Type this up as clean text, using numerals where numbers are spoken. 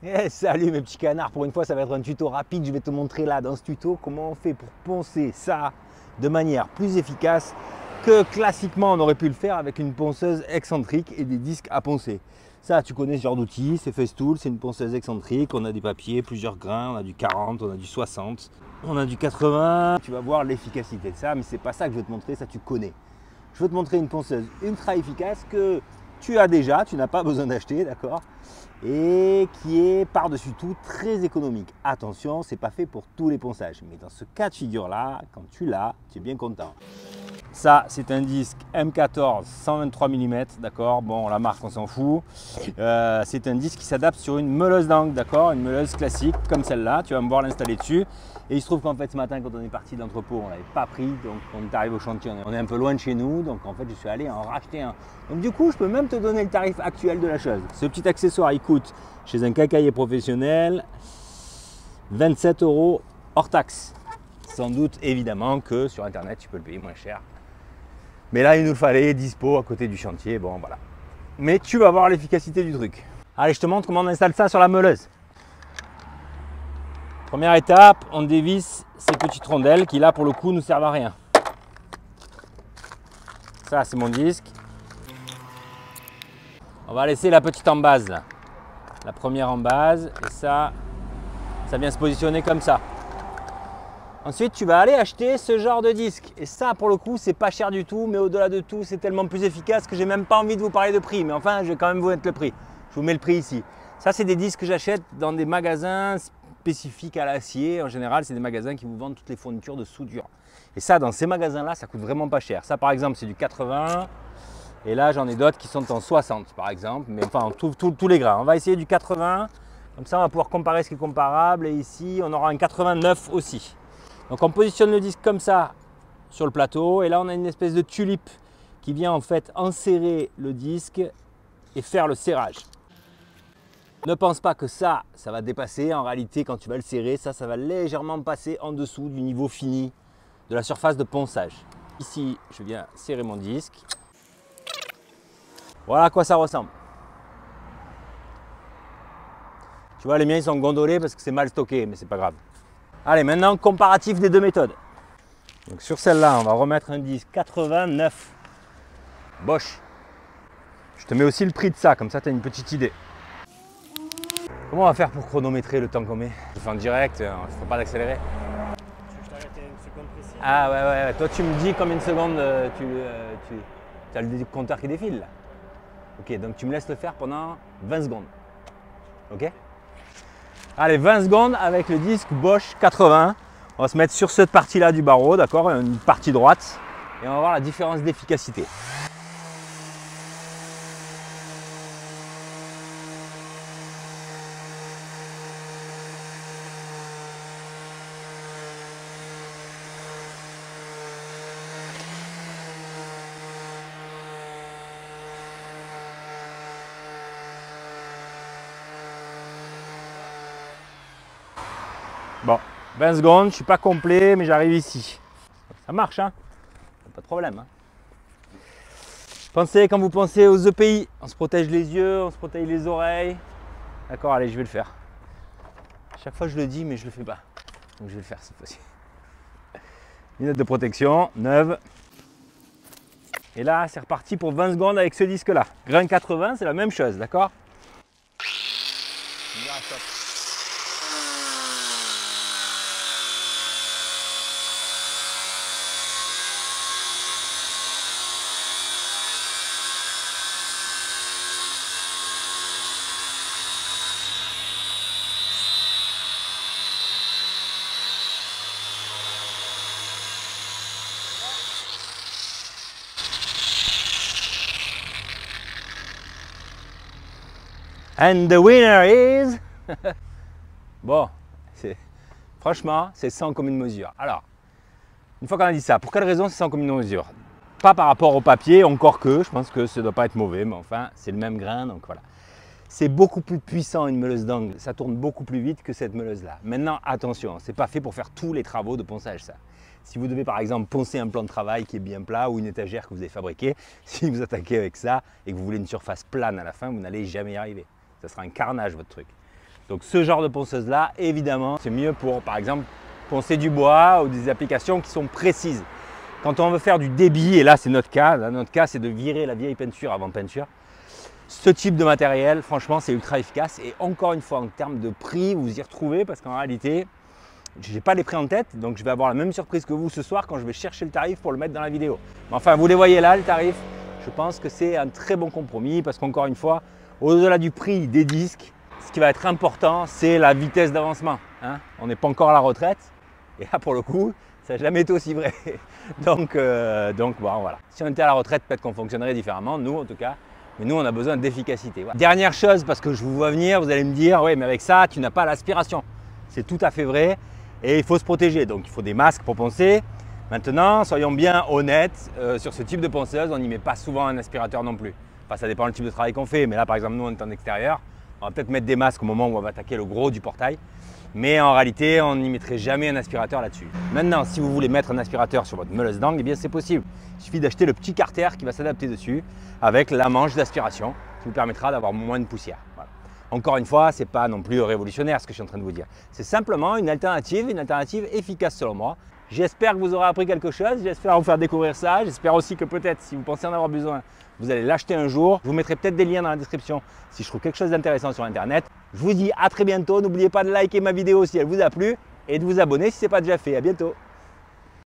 Eh, salut mes petits canards, pour une fois ça va être un tuto rapide, je vais te montrer là dans ce tuto comment on fait pour poncer ça de manière plus efficace que classiquement on aurait pu le faire avec une ponceuse excentrique et des disques à poncer. Ça tu connais ce genre d'outil, c'est Festool, c'est une ponceuse excentrique, on a des papiers, plusieurs grains, on a du 40, on a du 60, on a du 80, tu vas voir l'efficacité de ça, mais c'est pas ça que je vais te montrer, ça tu connais. Je vais te montrer une ponceuse ultra efficace que tu as déjà, tu n'as pas besoin d'acheter, d'accord? Et qui est par-dessus tout très économique. Attention, c'est pas fait pour tous les ponçages, mais dans ce cas de figure là, quand tu l'as, tu es bien content. Ça, c'est un disque M14 123 mm, d'accord. Bon, la marque, on s'en fout. C'est un disque qui s'adapte sur une meuleuse d'angle, d'accord. Une meuleuse classique, comme celle-là. Tu vas me voir l'installer dessus. Et il se trouve qu'en fait, ce matin, quand on est parti de l'entrepôt, on ne l'avait pas pris. Donc, on est arrivé au chantier, on est un peu loin de chez nous. Donc, en fait, je suis allé en racheter un. Donc, du coup, je peux même te donner le tarif actuel de la chose. Ce petit accessoire, il coûte, chez un quincaillier professionnel, 27 € hors taxe. Sans doute, évidemment, que sur Internet, tu peux le payer moins cher. Mais là, il nous le fallait, dispo à côté du chantier, bon voilà. Mais tu vas voir l'efficacité du truc. Allez, je te montre comment on installe ça sur la meuleuse. Première étape, on dévisse ces petites rondelles qui là, pour le coup, ne servent à rien. Ça, c'est mon disque. On va laisser la petite en base, là. La première en base, et ça vient se positionner comme ça. Ensuite, tu vas aller acheter ce genre de disque. Et ça, pour le coup, c'est pas cher du tout, mais au-delà de tout, c'est tellement plus efficace que j'ai même pas envie de vous parler de prix. Mais enfin, je vais quand même vous mettre le prix. Je vous mets le prix ici. Ça, c'est des disques que j'achète dans des magasins spécifiques à l'acier. En général, c'est des magasins qui vous vendent toutes les fournitures de soudure. Et ça, dans ces magasins-là, ça coûte vraiment pas cher. Ça, par exemple, c'est du 80. Et là, j'en ai d'autres qui sont en 60, par exemple. Mais enfin, tous les grains. On va essayer du 80. Comme ça, on va pouvoir comparer ce qui est comparable. Et ici, on aura un 89 aussi. Donc on positionne le disque comme ça sur le plateau et là on a une espèce de tulipe qui vient en fait enserrer le disque et faire le serrage. Ne pense pas que ça va dépasser. En réalité, quand tu vas le serrer, ça va légèrement passer en dessous du niveau fini de la surface de ponçage. Ici, je viens serrer mon disque. Voilà à quoi ça ressemble. Tu vois, les miens ils sont gondolés parce que c'est mal stocké, mais c'est pas grave. Allez, maintenant, comparatif des deux méthodes. Donc sur celle-là, on va remettre un disque 89 Bosch. Je te mets aussi le prix de ça, comme ça tu as une petite idée. Comment on va faire pour chronométrer le temps qu'on met? Je fais en direct, il ne faut pas d'accélérer. Tu veux que je t'arrête une seconde précise? Ah ouais, toi tu me dis combien de secondes tu as le compteur qui défile là. Ok, donc tu me laisses le faire pendant 20 secondes. Ok? Allez, 20 secondes avec le disque Bosch 80. On va se mettre sur cette partie-là du barreau, d'accord? Une partie droite. Et on va voir la différence d'efficacité. Bon, 20 secondes, je ne suis pas complet, mais j'arrive ici. Ça marche, hein? Pas de problème. Hein? Pensez, quand vous pensez aux EPI, on se protège les yeux, on se protège les oreilles. D'accord, allez, je vais le faire. Chaque fois je le dis, mais je ne le fais pas. Donc je vais le faire cette fois-ci. Lunettes de protection, neuve. Et là, c'est reparti pour 20 secondes avec ce disque-là. Grain 80, c'est la même chose, d'accord? And the winner is... Bon, franchement, c'est sans commune mesure. Alors, une fois qu'on a dit ça, pour quelle raison c'est sans commune mesure? Pas par rapport au papier, encore que, je pense que ça ne doit pas être mauvais, mais enfin, c'est le même grain, donc voilà. C'est beaucoup plus puissant une meuleuse d'angle, ça tourne beaucoup plus vite que cette meuleuse-là. Maintenant, attention, c'est pas fait pour faire tous les travaux de ponçage, ça. Si vous devez par exemple poncer un plan de travail qui est bien plat ou une étagère que vous avez fabriquée, si vous attaquez avec ça et que vous voulez une surface plane à la fin, vous n'allez jamais y arriver. Ça sera un carnage votre truc. Donc ce genre de ponceuse là, évidemment, c'est mieux pour par exemple poncer du bois ou des applications qui sont précises. Quand on veut faire du débit, et là c'est notre cas, c'est de virer la vieille peinture avant peinture. Ce type de matériel, franchement, c'est ultra efficace. Et encore une fois, en termes de prix, vous y retrouvez parce qu'en réalité, je n'ai pas les prix en tête. Donc, je vais avoir la même surprise que vous ce soir quand je vais chercher le tarif pour le mettre dans la vidéo. Mais enfin, vous les voyez là, le tarif. Je pense que c'est un très bon compromis parce qu'encore une fois, au-delà du prix des disques, ce qui va être important, c'est la vitesse d'avancement. Hein, on n'est pas encore à la retraite. Et là, pour le coup, ça n'a jamais été aussi vrai. donc bon, voilà. Si on était à la retraite, peut-être qu'on fonctionnerait différemment, nous en tout cas. Mais nous, on a besoin d'efficacité. Voilà. Dernière chose, parce que je vous vois venir, vous allez me dire, oui, mais avec ça, tu n'as pas l'aspiration. C'est tout à fait vrai et il faut se protéger. Donc, il faut des masques pour poncer. Maintenant, soyons bien honnêtes, sur ce type de ponceuse, on n'y met pas souvent un aspirateur non plus. Enfin, ça dépend du type de travail qu'on fait. Mais là, par exemple, nous, on est en extérieur. On va peut-être mettre des masques au moment où on va attaquer le gros du portail. Mais en réalité, on n'y mettrait jamais un aspirateur là-dessus. Maintenant, si vous voulez mettre un aspirateur sur votre meuleuse d'angle, eh bien c'est possible. Il suffit d'acheter le petit carter qui va s'adapter dessus avec la manche d'aspiration qui vous permettra d'avoir moins de poussière. Voilà. Encore une fois, ce n'est pas non plus révolutionnaire ce que je suis en train de vous dire. C'est simplement une alternative efficace selon moi. J'espère que vous aurez appris quelque chose, j'espère vous faire découvrir ça. J'espère aussi que peut-être, si vous pensez en avoir besoin, vous allez l'acheter un jour. Je vous mettrai peut-être des liens dans la description si je trouve quelque chose d'intéressant sur Internet. Je vous dis à très bientôt. N'oubliez pas de liker ma vidéo si elle vous a plu et de vous abonner si ce n'est pas déjà fait. À bientôt.